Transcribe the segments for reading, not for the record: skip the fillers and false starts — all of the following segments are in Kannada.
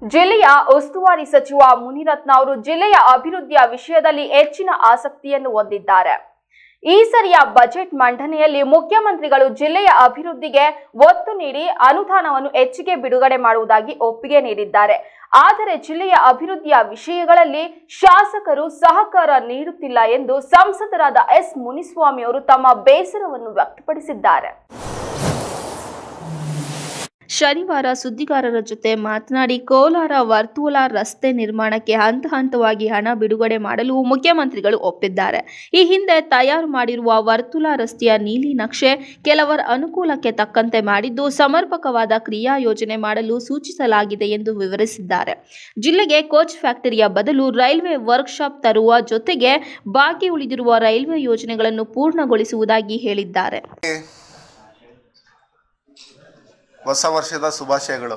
ಜಿಲ್ಲೆಯ ಉಸ್ತುವಾರಿ ಸಚಿವ ಮುನಿರತ್ನ ಅವರು ಜಿಲ್ಲೆಯ ಅಭಿವೃದ್ಧಿಯ ವಿಷಯದಲ್ಲಿ ಹೆಚ್ಚಿನ ಆಸಕ್ತಿಯನ್ನು ಹೊಂದಿದ್ದಾರೆ. ಈ ಸರಿಯ ಬಜೆಟ್ ಮಂಡನೆಯಲ್ಲಿ ಮುಖ್ಯಮಂತ್ರಿಗಳು ಜಿಲ್ಲೆಯ ಅಭಿವೃದ್ಧಿಗೆ ಒತ್ತು ನೀಡಿ ಅನುದಾನವನ್ನು ಹೆಚ್ಚಿಗೆ ಬಿಡುಗಡೆ ಮಾಡುವುದಾಗಿ ಒಪ್ಪಿಗೆ ನೀಡಿದ್ದಾರೆ. ಆದರೆ ಜಿಲ್ಲೆಯ ಅಭಿವೃದ್ಧಿಯ ವಿಷಯಗಳಲ್ಲಿ ಶಾಸಕರು ಸಹಕಾರ ನೀಡುತ್ತಿಲ್ಲ ಎಂದು ಸಂಸದರಾದ ಎಸ್ ಮುನಿಸ್ವಾಮಿ ಅವರು ತಮ್ಮ ಬೇಸರವನ್ನು ವ್ಯಕ್ತಪಡಿಸಿದ್ದಾರೆ. ಶನಿವಾರ ಸುದ್ದಿಗಾರರ ಜೊತೆ ಮಾತನಾಡಿ, ಕೋಲಾರ ವರ್ತುಲ ರಸ್ತೆ ನಿರ್ಮಾಣಕ್ಕೆ ಹಂತ ಹಂತವಾಗಿ ಹಣ ಬಿಡುಗಡೆ ಮಾಡಲು ಮುಖ್ಯಮಂತ್ರಿಗಳು ಒಪ್ಪಿದ್ದಾರೆ. ಈ ಹಿಂದೆ ತಯಾರು ಮಾಡಿರುವ ವರ್ತುಲ ರಸ್ತೆಯ ನೀಲಿ ನಕ್ಷೆ ಕೆಲವರ ಅನುಕೂಲಕ್ಕೆ ತಕ್ಕಂತೆ ಮಾಡಿದ್ದು, ಸಮರ್ಪಕವಾದ ಕ್ರಿಯಾ ಯೋಜನೆ ಮಾಡಲು ಸೂಚಿಸಲಾಗಿದೆ ಎಂದು ವಿವರಿಸಿದ್ದಾರೆ. ಜಿಲ್ಲೆಗೆ ಕೋಚ್ ಫ್ಯಾಕ್ಟರಿಯ ಬದಲು ರೈಲ್ವೆ ವರ್ಕ್ಶಾಪ್ ತರುವ ಜೊತೆಗೆ ಬಾಕಿ ಉಳಿದಿರುವ ರೈಲ್ವೆ ಯೋಜನೆಗಳನ್ನು ಪೂರ್ಣಗೊಳಿಸುವುದಾಗಿ ಹೇಳಿದ್ದಾರೆ. ಹೊಸ ವರ್ಷದ ಶುಭಾಶಯಗಳು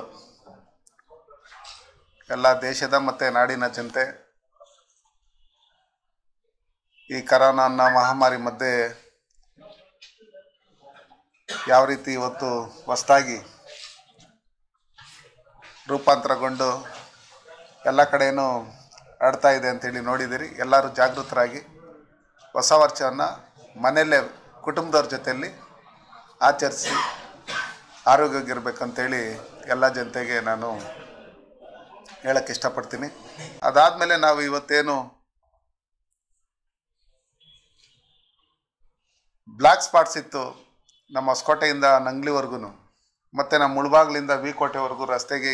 ಎಲ್ಲ ದೇಶದ ಮತ್ತು ನಾಡಿನ ಜನತೆ. ಈ ಕರೋನಾ ಮಹಾಮಾರಿ ಮಧ್ಯೆ ಯಾವ ರೀತಿ ಇವತ್ತು ಹೊಸದಾಗಿ ರೂಪಾಂತರಗೊಂಡು ಎಲ್ಲ ಕಡೆಯೂ ಹರಡ್ತಾ ಇದೆ ಅಂತೇಳಿ ನೋಡಿದ್ದೀರಿ. ಎಲ್ಲರೂ ಜಾಗೃತರಾಗಿ ಹೊಸ ವರ್ಷವನ್ನು ಮನೆಯಲ್ಲೇ ಕುಟುಂಬದವ್ರ ಜೊತೆಯಲ್ಲಿ ಆಚರಿಸಿ ಆರೋಗ್ಯವಾಗಿರ್ಬೇಕಂತೇಳಿ ಎಲ್ಲ ಜನತೆಗೆ ನಾನು ಹೇಳಕ್ಕೆ ಇಷ್ಟಪಡ್ತೀನಿ. ಅದಾದಮೇಲೆ ನಾವು ಇವತ್ತೇನು ಬ್ಲ್ಯಾಕ್ ಸ್ಪಾಟ್ಸ್ ಇತ್ತು ನಮ್ಮ ಹೊಸಕೋಟೆಯಿಂದ ನಂಗ್ಲಿವರೆಗೂ ಮತ್ತು ನಮ್ಮ ಮುಳಬಾಗ್ಲಿಂದ ವಿ ಕೋಟೆವರೆಗೂ ರಸ್ತೆಗೆ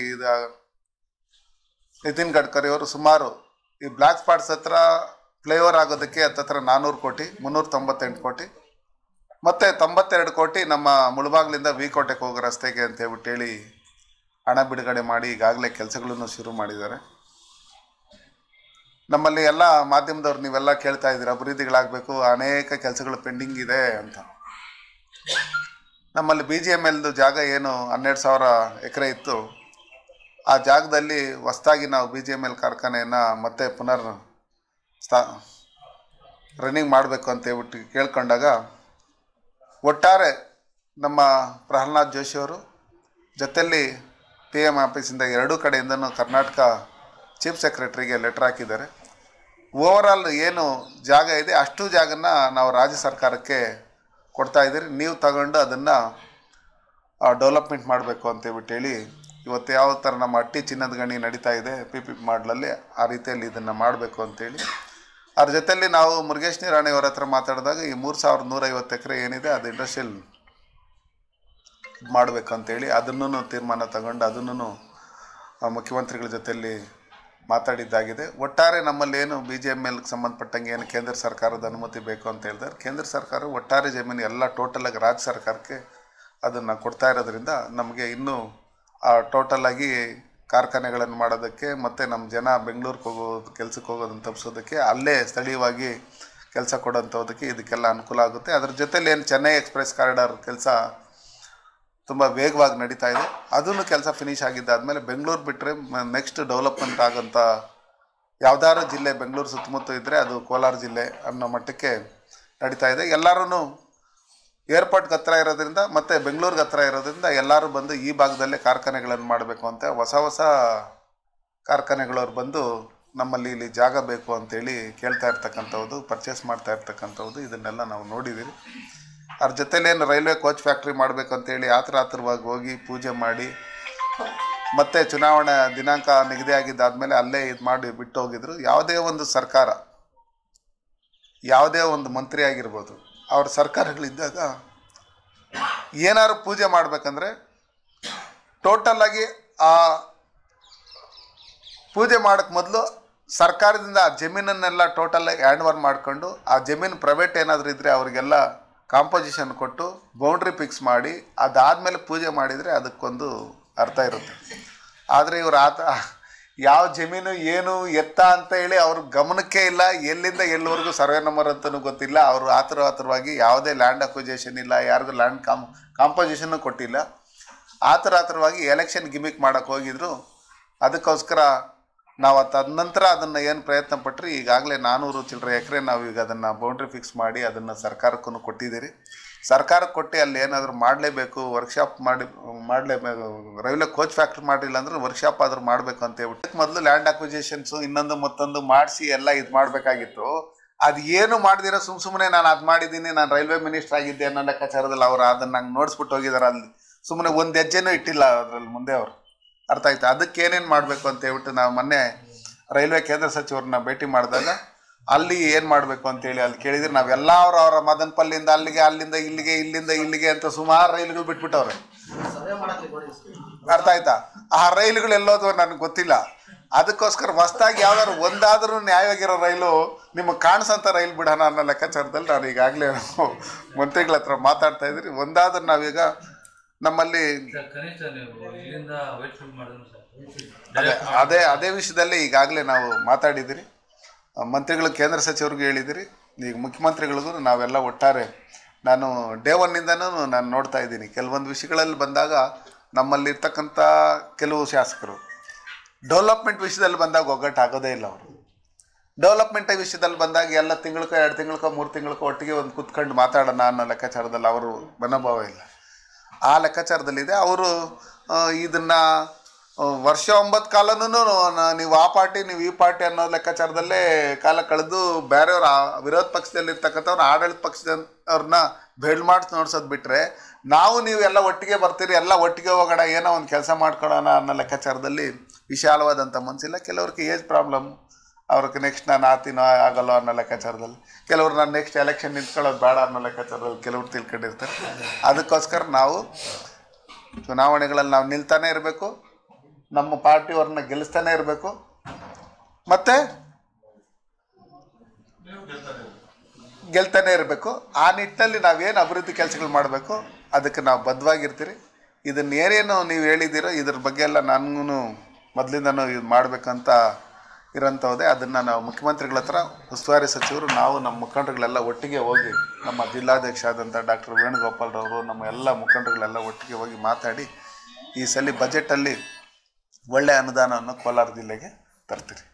ನಿತಿನ್ ಗಡ್ಕರಿ ಅವರು ಸುಮಾರು ಈ ಬ್ಲ್ಯಾಕ್ ಸ್ಪಾಟ್ಸ್ ಹತ್ರ ಫ್ಲೈಓವರ್ ಆಗೋದಕ್ಕೆ ಹತ್ತತ್ರ 400 ಕೋಟಿ, 398 ಕೋಟಿ ಮತ್ತು 92 ಕೋಟಿ ನಮ್ಮ ಮುಳಬಾಗ್ಲಿಂದ ವಿ ಕೋಟೆಗೆ ಹೋಗೋ ರಸ್ತೆಗೆ ಅಂತ ಹೇಳಿ ಹಣ ಬಿಡುಗಡೆ ಮಾಡಿ ಈಗಾಗಲೇ ಕೆಲಸಗಳನ್ನು ಶುರು ಮಾಡಿದ್ದಾರೆ. ನಮ್ಮಲ್ಲಿ ಎಲ್ಲ ಮಾಧ್ಯಮದವ್ರು ನೀವೆಲ್ಲ ಕೇಳ್ತಾ ಇದ್ದೀರಿ, ಅಭಿವೃದ್ಧಿಗಳಾಗಬೇಕು, ಅನೇಕ ಕೆಲಸಗಳು ಪೆಂಡಿಂಗ್ ಇದೆ ಅಂತ. ನಮ್ಮಲ್ಲಿ BGMLದು ಜಾಗ ಏನು 12,000 ಎಕರೆ ಇತ್ತು, ಆ ಜಾಗದಲ್ಲಿ ಹೊಸದಾಗಿ ನಾವು BGML ಕಾರ್ಖಾನೆಯನ್ನು ಮತ್ತೆ ಪುನರ್ ರನ್ನಿಂಗ್ ಮಾಡಬೇಕು ಅಂತ ಹೇಳ್ಬಿಟ್ಟು ಕೇಳ್ಕೊಂಡಾಗ ಒಟ್ಟಾರೆ ನಮ್ಮ ಪ್ರಹ್ಲಾದ್ ಜೋಶಿಯವರು ಜೊತೆಯಲ್ಲಿ PM ಆಫೀಸಿಂದ ಎರಡೂ ಕಡೆಯಿಂದನೂ ಕರ್ನಾಟಕ ಚೀಫ್ ಸೆಕ್ರೆಟರಿಗೆ ಲೆಟ್ರ್ ಹಾಕಿದ್ದಾರೆ. ಓವರಾಲ್ ಏನು ಜಾಗ ಇದೆ ಅಷ್ಟು ಜಾಗನ ನಾವು ರಾಜ್ಯ ಸರ್ಕಾರಕ್ಕೆ ಕೊಡ್ತಾಯಿದ್ದೀರಿ, ನೀವು ತಗೊಂಡು ಅದನ್ನು ಡೆವಲಪ್ಮೆಂಟ್ ಮಾಡಬೇಕು ಅಂತೇಳ್ಬಿಟ್ಟು ಹೇಳಿ ಇವತ್ತು ಯಾವ ಥರ ನಮ್ಮ ಅಟ್ಟಿ ಚಿನ್ನದ ಗಣಿ ನಡೀತಾ ಇದೆ PP ಮಾಡಲಲ್ಲಿ ಆ ರೀತಿಯಲ್ಲಿ ಇದನ್ನು ಮಾಡಬೇಕು ಅಂತೇಳಿ ಅದ್ರ ಜೊತೆಯಲ್ಲಿ ನಾವು ಮುರುಗೇಶ್ ನಿರಾಣಿಯವರ ಹತ್ರ ಮಾತಾಡಿದಾಗ ಈ 3,150 ಎಕರೆ ಏನಿದೆ ಅದು ಇಂಡಸ್ಟ್ರಿಯಲ್ ಮಾಡಬೇಕಂತೇಳಿ ಅದನ್ನು ತೀರ್ಮಾನ ತಗೊಂಡು ಅದನ್ನು ಮುಖ್ಯಮಂತ್ರಿಗಳ ಜೊತೆಯಲ್ಲಿ ಮಾತಾಡಿದ್ದಾಗಿದೆ. ಒಟ್ಟಾರೆ ನಮ್ಮಲ್ಲಿ ಏನು BGMLಗೆ ಸಂಬಂಧಪಟ್ಟಂಗೆ ಏನು ಕೇಂದ್ರ ಸರ್ಕಾರದ ಅನುಮತಿ ಬೇಕು ಅಂತ ಹೇಳಿದ್ದಾರೆ. ಕೇಂದ್ರ ಸರ್ಕಾರ ಒಟ್ಟಾರೆ ಜಮೀನು ಎಲ್ಲ ಟೋಟಲಾಗಿ ರಾಜ್ಯ ಸರ್ಕಾರಕ್ಕೆ ಅದನ್ನು ಕೊಡ್ತಾ ಇರೋದ್ರಿಂದ ನಮಗೆ ಇನ್ನೂ ಟೋಟಲಾಗಿ ಕಾರ್ಖಾನೆಗಳನ್ನು ಮಾಡೋದಕ್ಕೆ ಮತ್ತು ನಮ್ಮ ಜನ ಬೆಂಗಳೂರಿಗೆ ಹೋಗೋದು ಕೆಲಸಕ್ಕೆ ಹೋಗೋದನ್ನು ತಪ್ಪಿಸೋದಕ್ಕೆ ಅಲ್ಲೇ ಸ್ಥಳೀಯವಾಗಿ ಕೆಲಸ ಕೊಡೋಂಥದ್ದಕ್ಕೆ ಇದಕ್ಕೆಲ್ಲ ಅನುಕೂಲ ಆಗುತ್ತೆ. ಅದ್ರ ಜೊತೆಲಿ ಏನು ಚೆನ್ನೈ ಎಕ್ಸ್ಪ್ರೆಸ್ ಕಾರಿಡಾರ್ ಕೆಲಸ ತುಂಬ ವೇಗವಾಗಿ ನಡೀತಾ ಇದೆ, ಅದನ್ನು ಕೆಲಸ ಫಿನಿಷ್ ಆಗಿದ್ದಾದಮೇಲೆ ಬೆಂಗಳೂರು ಬಿಟ್ಟರೆ ನೆಕ್ಸ್ಟ್ ಡೆವಲಪ್ಮೆಂಟ್ ಆಗೋಂಥ ಯಾವುದಾದ್ರು ಜಿಲ್ಲೆ ಬೆಂಗಳೂರು ಸುತ್ತಮುತ್ತ ಇದ್ದರೆ ಅದು ಕೋಲಾರ ಜಿಲ್ಲೆ ಅನ್ನೋ ಮಟ್ಟಕ್ಕೆ ನಡೀತಾ ಇದೆ. ಎಲ್ಲರೂ ಏರ್ಪೋರ್ಟ್ಗೆ ಹತ್ರ ಇರೋದ್ರಿಂದ ಮತ್ತು ಬೆಂಗಳೂರಿಗೆ ಹತ್ರ ಇರೋದ್ರಿಂದ ಎಲ್ಲರೂ ಬಂದು ಈ ಭಾಗದಲ್ಲೇ ಕಾರ್ಖಾನೆಗಳನ್ನು ಮಾಡಬೇಕು ಅಂತ ಹೊಸ ಕಾರ್ಖಾನೆಗಳವ್ರು ಬಂದು ನಮ್ಮಲ್ಲಿ ಇಲ್ಲಿ ಜಾಗ ಬೇಕು ಅಂತೇಳಿ ಕೇಳ್ತಾ ಇರ್ತಕ್ಕಂಥದ್ದು, ಪರ್ಚೇಸ್ ಮಾಡ್ತಾ ಇರ್ತಕ್ಕಂಥದ್ದು ಇದನ್ನೆಲ್ಲ ನಾವು ನೋಡಿದ್ದೀರಿ. ಅದ್ರ ಜೊತೆಲೇನು ರೈಲ್ವೆ ಕೋಚ್ ಫ್ಯಾಕ್ಟ್ರಿ ಮಾಡಬೇಕು ಅಂತೇಳಿ ಆತುರವಾಗಿ ಹೋಗಿ ಪೂಜೆ ಮಾಡಿ ಮತ್ತು ಚುನಾವಣೆ ದಿನಾಂಕ ನಿಗದಿ ಆಗಿದ್ದಾದಮೇಲೆ ಅಲ್ಲೇ ಇದು ಮಾಡಿ ಬಿಟ್ಟು ಹೋಗಿದ್ರು. ಯಾವುದೇ ಒಂದು ಸರ್ಕಾರ, ಯಾವುದೇ ಒಂದು ಮಂತ್ರಿ ಆಗಿರ್ಬೋದು, ಅವ್ರ ಸರ್ಕಾರಗಳಿದ್ದಾಗ ಏನಾದ್ರು ಪೂಜೆ ಮಾಡಬೇಕಂದ್ರೆ ಟೋಟಲಾಗಿ ಆ ಪೂಜೆ ಮಾಡೋಕ್ಕೆ ಮೊದಲು ಸರ್ಕಾರದಿಂದ ಆ ಜಮೀನನ್ನೆಲ್ಲ ಟೋಟಲಾಗಿ ಹ್ಯಾಂಡ್ ಓವರ್ ಮಾಡಿಕೊಂಡು ಆ ಜಮೀನು ಪ್ರೈವೇಟ್ ಏನಾದರೂ ಇದ್ದರೆ ಅವರಿಗೆಲ್ಲ ಕಾಂಪೋಸಿಷನ್ ಕೊಟ್ಟು ಬೌಂಡ್ರಿ ಫಿಕ್ಸ್ ಮಾಡಿ ಅದಾದಮೇಲೆ ಪೂಜೆ ಮಾಡಿದರೆ ಅದಕ್ಕೊಂದು ಅರ್ಥ ಇರುತ್ತೆ. ಆದರೆ ಇವರು ಯಾವ ಜಮೀನು ಏನು ಎತ್ತ ಅಂತ ಹೇಳಿ ಅವ್ರ ಗಮನಕ್ಕೆ ಇಲ್ಲ, ಎಲ್ಲಿಂದ ಎಲ್ಲಿವರೆಗೂ ಸರ್ವೆ ನಂಬರ್ ಅಂತಲೂ ಗೊತ್ತಿಲ್ಲ. ಅವರು ಆತುರವಾಗಿ ಯಾವುದೇ ಲ್ಯಾಂಡ್ ಅಕ್ವಿಜೇಷನ್ ಇಲ್ಲ, ಯಾರಿಗೂ ಲ್ಯಾಂಡ್ ಕಾಂಪೋಸಿಷನ್ನು ಕೊಟ್ಟಿಲ್ಲ. ಆತುರವಾಗಿ ಎಲೆಕ್ಷನ್ ಗಿಮಿಕ್ ಮಾಡೋಕ್ಕೆ ಹೋಗಿದ್ರು. ಅದಕ್ಕೋಸ್ಕರ ನಾವು ತದನಂತರ ಅದನ್ನು ಏನು ಪ್ರಯತ್ನ ಪಟ್ಟರೆ ಈಗಾಗಲೇ 400 ಚಿಲ್ಲರೆ ಎಕರೆ ನಾವು ಈಗ ಅದನ್ನು ಬೌಂಡ್ರಿ ಫಿಕ್ಸ್ ಮಾಡಿ ಅದನ್ನು ಸರ್ಕಾರಕ್ಕೂ ಕೊಟ್ಟಿದ್ದೀರಿ. ಸರ್ಕಾರಕ್ಕೆ ಕೊಟ್ಟು ಅಲ್ಲಿ ಏನಾದರೂ ಮಾಡಲೇಬೇಕು, ವರ್ಕ್ಶಾಪ್ ಮಾಡಲೇಬೇಕು. ರೈಲ್ವೆ ಕೋಚ್ ಫ್ಯಾಕ್ಟ್ರಿ ಮಾಡಿಲ್ಲ ಅಂದ್ರೆ ವರ್ಕ್ಶಾಪ್ ಆದರೂ ಮಾಡಬೇಕು ಅಂತ ಹೇಳ್ಬಿಟ್ಟು ಮೊದಲು ಲ್ಯಾಂಡ್ ಅಕ್ವಿಜಿಷನ್ಸು ಇನ್ನೊಂದು ಮತ್ತೊಂದು ಮಾಡಿಸಿ ಎಲ್ಲ ಇದು ಮಾಡಬೇಕಾಗಿತ್ತು. ಅದು ಏನು ಮಾಡ್ದಿರೋ ಸುಮ್ಮನೆ ನಾನು ಅದು ಮಾಡಿದ್ದೀನಿ, ನಾನು ರೈಲ್ವೆ ಮಿನಿಸ್ಟರ್ ಆಗಿದ್ದೆ ಅನ್ನೋ ಲೆಕ್ಕಾಚಾರದಲ್ಲಿ ಅವರು ಅದನ್ನು ನಂಗೆ ನೋಡಿಸ್ಬಿಟ್ಟು ಹೋಗಿದ್ದಾರೆ. ಅಲ್ಲಿ ಸುಮ್ಮನೆ ಒಂದು ಹೆಜ್ಜೆನೂ ಇಟ್ಟಿಲ್ಲ ಅದರಲ್ಲಿ ಮುಂದೆ ಅವರು. ಅರ್ಥ ಆಯ್ತು. ಅದಕ್ಕೆ ಏನೇನು ಮಾಡಬೇಕು ಅಂತ ಹೇಳ್ಬಿಟ್ಟು ನಾವು ಮೊನ್ನೆ ರೈಲ್ವೆ ಕೇಂದ್ರ ಸಚಿವರನ್ನ ಭೇಟಿ ಮಾಡಿದಾಗ ಅಲ್ಲಿ ಏನು ಮಾಡಬೇಕು ಅಂತೇಳಿ ಅಲ್ಲಿ ಕೇಳಿದ್ರೆ ನಾವೆಲ್ಲ ಅವರ ಮದನಪಲ್ಲಿಂದ ಅಲ್ಲಿಗೆ, ಅಲ್ಲಿಂದ ಇಲ್ಲಿಗೆ, ಇಲ್ಲಿಂದ ಇಲ್ಲಿಗೆ ಅಂತ ಸುಮಾರು ರೈಲುಗಳು ಬಿಟ್ಬಿಟ್ಟವ್ರೆ. ಅರ್ಥ ಆಯ್ತಾ? ಆ ರೈಲುಗಳು ಎಲ್ಲೋದು ನನಗೆ ಗೊತ್ತಿಲ್ಲ. ಅದಕ್ಕೋಸ್ಕರ ಹೊಸ್ದಾಗಿ ಯಾವ್ದಾದ್ರು ಒಂದಾದ್ರೂ ನ್ಯಾಯವಾಗಿರೋ ರೈಲು ನಿಮಗೆ ಕಾಣಿಸೋಂಥ ರೈಲು ಬಿಡೋಣ ಅನ್ನೋ ಲೆಕ್ಕಾಚಾರದಲ್ಲಿ ನಾನು ಈಗಾಗಲೇ ಮಂತ್ರಿಗಳ ಹತ್ರ ಮಾತಾಡ್ತಾ ಇದ್ರಿ. ಒಂದಾದ್ರೂ ನಾವೀಗ ನಮ್ಮಲ್ಲಿ ಅದೇ ವಿಷಯದಲ್ಲಿ ಈಗಾಗಲೇ ನಾವು ಮಾತಾಡಿದಿರಿ. ಮಂತ್ರಿಗಳು ಕೇಂದ್ರ ಸಚಿವರಿಗೂ ಹೇಳಿದಿರಿ, ಈಗ ಮುಖ್ಯಮಂತ್ರಿಗಳಿಗೂ ನಾವೆಲ್ಲ ಒಟ್ಟಾರೆ ನಾನು ಡೇ ಒನ್ನಿಂದನೂ ನಾನು ನೋಡ್ತಾ ಇದ್ದೀನಿ. ಕೆಲವೊಂದು ವಿಷಯಗಳಲ್ಲಿ ಬಂದಾಗ ನಮ್ಮಲ್ಲಿರ್ತಕ್ಕಂಥ ಕೆಲವು ಶಾಸಕರು ಡೆವಲಪ್ಮೆಂಟ್ ವಿಷಯದಲ್ಲಿ ಬಂದಾಗ ಒಗ್ಗಟ್ಟಾಗೋದೇ ಇಲ್ಲ. ಅವರು ಡೆವಲಪ್ಮೆಂಟ್ ವಿಷಯದಲ್ಲಿ ಬಂದಾಗ ಎಲ್ಲ ತಿಂಗಳಕ್ಕೋ 2 ತಿಂಗಳಕ್ಕೋ 3 ತಿಂಗಳಕ್ಕೋ ಒಟ್ಟಿಗೆ ಒಂದು ಕೂತ್ಕೊಂಡು ಮಾತಾಡೋಣ ಅನ್ನೋ ಲೆಕ್ಕಾಚಾರದಲ್ಲಿ ಅವರು ಮನೋಭಾವ ಇಲ್ಲ. ಆ ಲೆಕ್ಕಾಚಾರದಲ್ಲಿದೆ. ಅವರು ಇದನ್ನು ವರ್ಷ 9 ಕಾಲನೂ ನೀವು ಆ ಪಾರ್ಟಿ ನೀವು ಈ ಪಾರ್ಟಿ ಅನ್ನೋ ಲೆಕ್ಕಾಚಾರದಲ್ಲೇ ಕಾಲ ಕಳೆದು ಬೇರೆಯವ್ರ ವಿರೋಧ ಪಕ್ಷದಲ್ಲಿರ್ತಕ್ಕಂಥವ್ರು ಆಡಳಿತ ಪಕ್ಷದವ್ರನ್ನ ಬೆಳ್ ಮಾಡಿ ನೋಡ್ಸೋದು ಬಿಟ್ಟರೆ ನಾವು ನೀವು ಎಲ್ಲ ಒಟ್ಟಿಗೆ ಬರ್ತೀರಿ, ಎಲ್ಲ ಒಟ್ಟಿಗೆ ಹೋಗೋಣ, ಏನೋ ಒಂದು ಕೆಲಸ ಮಾಡ್ಕೊಳ್ಳೋಣ ಅನ್ನೋ ಲೆಕ್ಕಾಚಾರದಲ್ಲಿ ವಿಶಾಲವಾದಂಥ ಮನಸ್ಸಿಲ್ಲ. ಕೆಲವ್ರಿಗೆ ಏಜ್ ಪ್ರಾಬ್ಲಮ್, ಅವ್ರಿಗೆ ನೆಕ್ಸ್ಟ್ ನಾನು ಆತೀನೋ ಆಗಲ್ಲೋ ಅನ್ನೋ ಲೆಕ್ಕಾಚಾರದಲ್ಲಿ, ಕೆಲವರು ನಾನು ನೆಕ್ಸ್ಟ್ ಎಲೆಕ್ಷನ್ ನಿಂತ್ಕೊಳ್ಳೋದು ಬೇಡ ಅನ್ನೋ ಲೆಕ್ಕಾಚಾರದಲ್ಲಿ ಕೆಲವ್ರು ತಿಳ್ಕೊಂಡಿರ್ತಾರೆ. ಅದಕ್ಕೋಸ್ಕರ ನಾವು ಚುನಾವಣೆಗಳಲ್ಲಿ ನಾವು ನಿಲ್ತಾನೆ ಇರಬೇಕು, ನಮ್ಮ ಪಾರ್ಟಿಯವ್ರನ್ನ ಗೆಲ್ಲಿಸ್ತಾನೆ ಇರಬೇಕು, ಮತ್ತು ಗೆಲ್ತಾನೆ ಇರಬೇಕು. ಆ ನಿಟ್ಟಿನಲ್ಲಿ ನಾವೇನು ಅಭಿವೃದ್ಧಿ ಕೆಲಸಗಳು ಮಾಡಬೇಕು ಅದಕ್ಕೆ ನಾವು ಬದ್ಧವಾಗಿರ್ತೀರಿ. ಇದನ್ನು ಏನೇನು ನೀವು ಹೇಳಿದ್ದೀರೋ ಇದ್ರ ಬಗ್ಗೆ ಎಲ್ಲ ನನಗೂ ಮೊದಲಿಂದನೂ ಇದು ಮಾಡಬೇಕಂತ ಇರೋಂಥದ್ದೇ. ಅದನ್ನು ನಾವು ಮುಖ್ಯಮಂತ್ರಿಗಳ ಹತ್ರ ಉಸ್ತುವಾರಿ ಸಚಿವರು ನಾವು ನಮ್ಮ ಮುಖಂಡರುಗಳೆಲ್ಲ ಒಟ್ಟಿಗೆ ಹೋಗಿ, ನಮ್ಮ ಜಿಲ್ಲಾಧ್ಯಕ್ಷ ಆದಂಥ ಡಾಕ್ಟರ್ ವೇಣುಗೋಪಾಲ್ರವರು, ನಮ್ಮ ಎಲ್ಲ ಮುಖಂಡರುಗಳೆಲ್ಲ ಒಟ್ಟಿಗೆ ಹೋಗಿ ಮಾತಾಡಿ ಈ ಸಲ ಬಜೆಟಲ್ಲಿ ಒಳ್ಳೆಯ ಅನುದಾನವನ್ನು ಕೋಲಾರ ಜಿಲ್ಲೆಗೆ ತರ್ತೀರಿ.